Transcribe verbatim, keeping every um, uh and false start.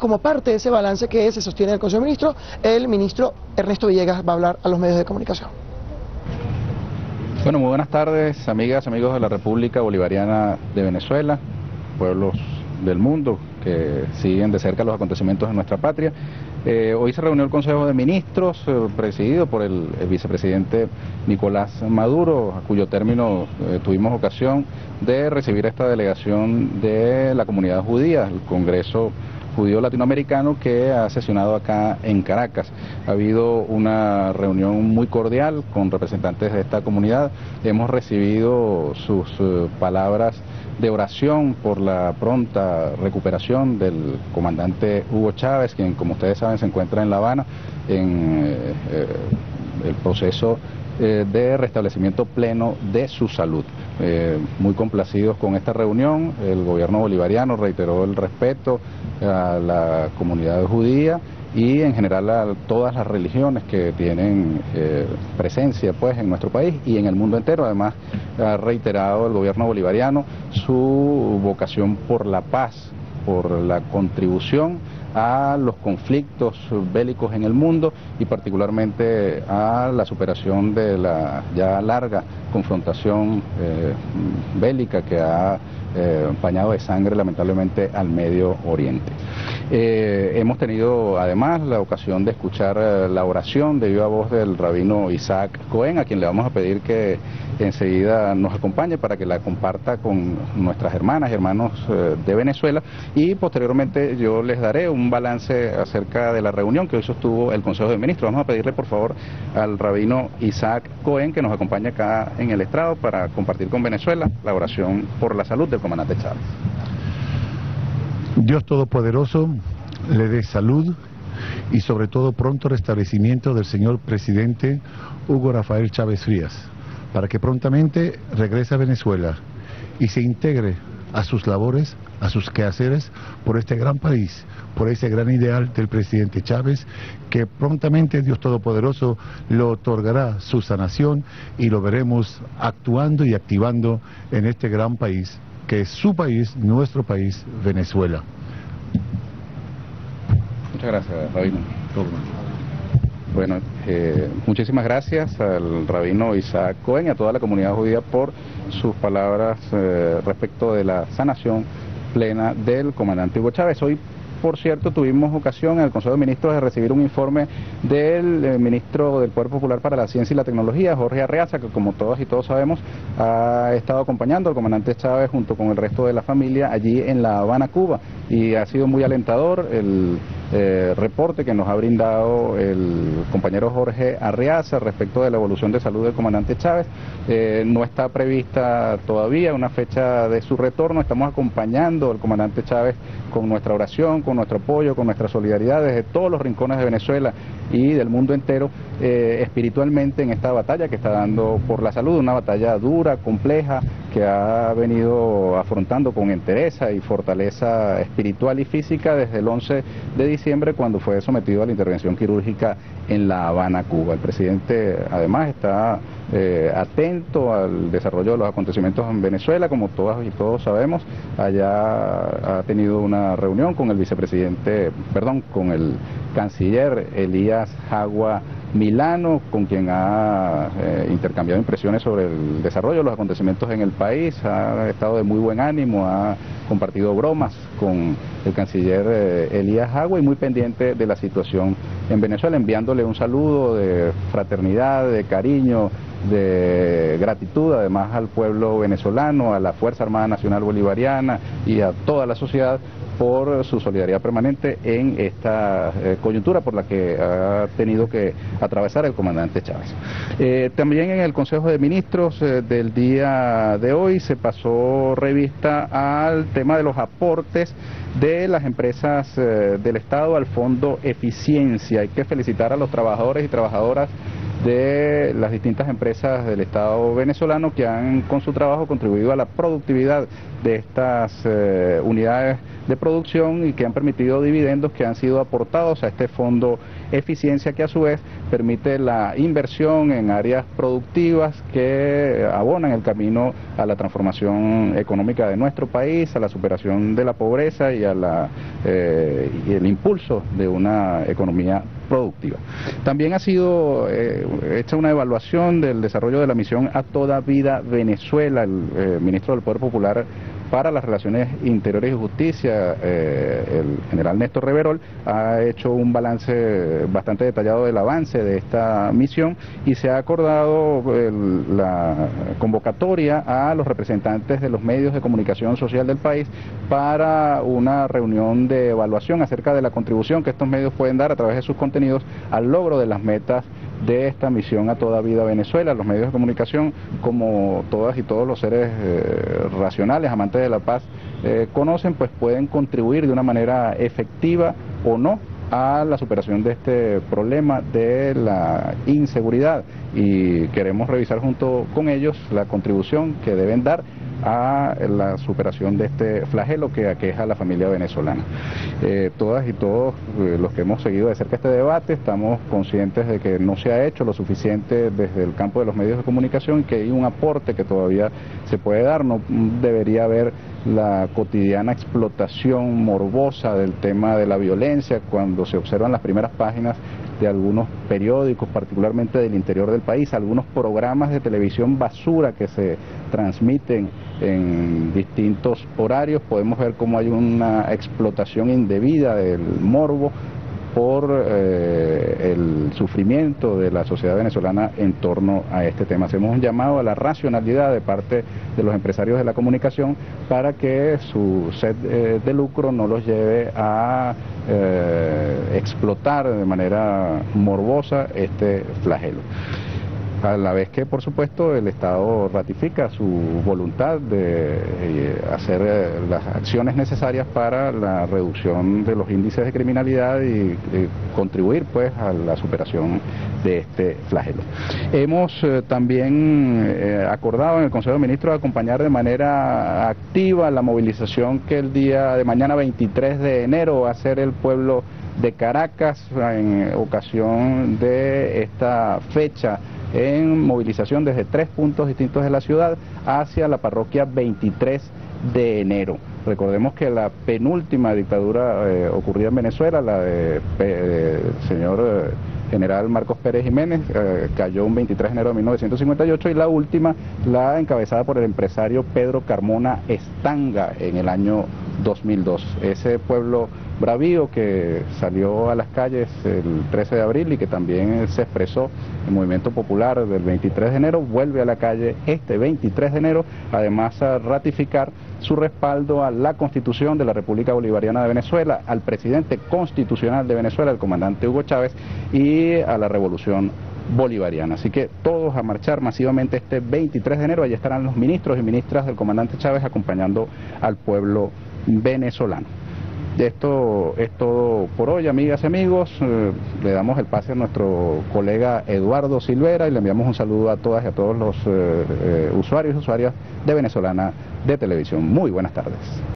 como parte de ese balance que se sostiene en el Consejo de Ministros, el ministro Ernesto Villegas va a hablar a los medios de comunicación. Bueno, muy buenas tardes, amigas, amigos de la República Bolivariana de Venezuela, pueblos del mundo que siguen de cerca los acontecimientos en nuestra patria. Eh, hoy se reunió el Consejo de Ministros, eh, presidido por el, el vicepresidente Nicolás Maduro, a cuyo término eh, tuvimos ocasión de recibir esta delegación de la comunidad judía, el Congreso Judío Latinoamericano, que ha sesionado acá en Caracas. Ha habido una reunión muy cordial con representantes de esta comunidad. Hemos recibido sus uh, palabras de oración por la pronta recuperación del comandante Hugo Chávez, quien, como ustedes saben, se encuentra en La Habana en eh, eh, el proceso eh, de restablecimiento pleno de su salud. Eh, muy complacidos con esta reunión. El gobierno bolivariano reiteró el respeto a la comunidad judía y en general a todas las religiones que tienen eh, presencia pues en nuestro país y en el mundo entero. Además, ha reiterado el gobierno bolivariano su vocación por la paz, por la contribución a los conflictos bélicos en el mundo y particularmente a la superación de la ya larga confrontación eh, bélica que ha eh, bañado de sangre lamentablemente al Medio Oriente. Eh, hemos tenido además la ocasión de escuchar eh, la oración de viva voz del rabino Isaac Cohen, a quien le vamos a pedir que enseguida nos acompañe para que la comparta con nuestras hermanas y hermanos eh, de Venezuela, y posteriormente yo les daré un balance acerca de la reunión que hoy sostuvo el Consejo de Ministros. Vamos a pedirle por favor al rabino Isaac Cohen que nos acompañe acá en el estrado para compartir con Venezuela la oración por la salud del comandante Chávez. Dios Todopoderoso le dé salud y sobre todo pronto restablecimiento del señor presidente Hugo Rafael Chávez Frías, para que prontamente regrese a Venezuela y se integre a sus labores, a sus quehaceres por este gran país, por ese gran ideal del presidente Chávez, que prontamente Dios Todopoderoso le otorgará su sanación y lo veremos actuando y activando en este gran país, que es su país, nuestro país, Venezuela. Muchas gracias, rabino. Bueno, eh, muchísimas gracias al rabino Isaac Cohen y a toda la comunidad judía por sus palabras eh, respecto de la sanación plena del comandante Hugo Chávez. Hoy, por cierto, tuvimos ocasión en el Consejo de Ministros de recibir un informe del eh, ministro del Poder Popular para la Ciencia y la Tecnología, Jorge Arreaza, que como todas y todos sabemos ha estado acompañando al comandante Chávez junto con el resto de la familia allí en La Habana, Cuba, y ha sido muy alentador el eh, reporte que nos ha brindado el compañero Jorge Arreaza respecto de la evolución de salud del comandante Chávez. Eh, no está prevista todavía una fecha de su retorno. Estamos acompañando al comandante Chávez con nuestra oración, con nuestro apoyo, con nuestra solidaridad desde todos los rincones de Venezuela y del mundo entero, eh, espiritualmente en esta batalla que está dando por la salud, una batalla dura, compleja, que ha venido afrontando con entereza y fortaleza espiritual y física desde el once de diciembre, cuando fue sometido a la intervención quirúrgica en La Habana, Cuba. El presidente además está eh, atento al desarrollo de los acontecimientos en Venezuela, como todas y todos sabemos. Allá ha tenido una reunión con el vicepresidente, perdón, con el canciller Elías Jagua Milano, con quien ha eh, intercambiado impresiones sobre el desarrollo de los acontecimientos en el país. Ha estado de muy buen ánimo, ha compartido bromas con el canciller eh, Elías Jagua y muy pendiente de la situación en Venezuela, enviándole un saludo de fraternidad, de cariño, de gratitud además al pueblo venezolano, a la Fuerza Armada Nacional Bolivariana y a toda la sociedad por su solidaridad permanente en esta eh, coyuntura por la que ha tenido que atravesar el comandante Chávez. Eh, también en el Consejo de Ministros eh, del día de hoy se pasó revista al tema de los aportes de las empresas eh, del Estado al Fondo Eficiencia. Hay que felicitar a los trabajadores y trabajadoras de las distintas empresas del Estado venezolano que han con su trabajo contribuido a la productividad de estas eh, unidades de producción y que han permitido dividendos que han sido aportados a este fondo eficiencia, que a su vez permite la inversión en áreas productivas que abonan el camino a la transformación económica de nuestro país, a la superación de la pobreza y a la eh, y el impulso de una economía productiva. También ha sido eh, hecha una evaluación del desarrollo de la misión A Toda Vida Venezuela. El eh, ministro del Poder Popular para las Relaciones Interiores y Justicia, eh, el general Néstor Reverol, ha hecho un balance bastante detallado del avance de esta misión y se ha acordado el, la convocatoria a los representantes de los medios de comunicación social del país para una reunión de evaluación acerca de la contribución que estos medios pueden dar a través de sus contenidos al logro de las metas de esta misión A Toda Vida Venezuela. Los medios de comunicación, como todas y todos los seres eh, racionales, amantes de la paz, eh, conocen, pues pueden contribuir de una manera efectiva o no a la superación de este problema de la inseguridad, y queremos revisar junto con ellos la contribución que deben dar a la superación de este flagelo que aqueja a la familia venezolana. Eh, todas y todos eh, los que hemos seguido de cerca este debate estamos conscientes de que no se ha hecho lo suficiente desde el campo de los medios de comunicación y que hay un aporte que todavía se puede dar. No debería haber la cotidiana explotación morbosa del tema de la violencia cuando se observan las primeras páginas de algunos periódicos, particularmente del interior del país, algunos programas de televisión basura que se transmiten en distintos horarios. Podemos ver cómo hay una explotación indebida del morbo por eh, el sufrimiento de la sociedad venezolana en torno a este tema. Hacemos un llamado a la racionalidad de parte de los empresarios de la comunicación para que su sed eh, de lucro no los lleve a eh, explotar de manera morbosa este flagelo. A la vez que, por supuesto, el Estado ratifica su voluntad de eh, hacer eh, las acciones necesarias para la reducción de los índices de criminalidad y eh, contribuir pues a la superación de este flagelo. Hemos eh, también eh, acordado en el Consejo de Ministros acompañar de manera activa la movilización que el día de mañana veintitrés de enero va a hacer el pueblo de Caracas en ocasión de esta fecha, en movilización desde tres puntos distintos de la ciudad hacia la parroquia veintitrés de enero. Recordemos que la penúltima dictadura eh, ocurrida en Venezuela, la del de, señor eh, general Marcos Pérez Jiménez, eh, cayó un veintitrés de enero de mil novecientos cincuenta y ocho, y la última, la encabezada por el empresario Pedro Carmona Estanga en el año dos mil dos. Ese pueblo bravío que salió a las calles el trece de abril y que también se expresó el movimiento popular del veintitrés de enero, vuelve a la calle este veintitrés de enero, además a ratificar su respaldo a la Constitución de la República Bolivariana de Venezuela, al presidente constitucional de Venezuela, el comandante Hugo Chávez, y a la Revolución Bolivariana. Así que todos a marchar masivamente este veintitrés de enero. Allí estarán los ministros y ministras del comandante Chávez acompañando al pueblo venezolano. Esto es todo por hoy, amigas y amigos. Eh, le damos el pase a nuestro colega Eduardo Silvera y le enviamos un saludo a todas y a todos los eh, eh, usuarios y usuarias de Venezolana de Televisión. Muy buenas tardes.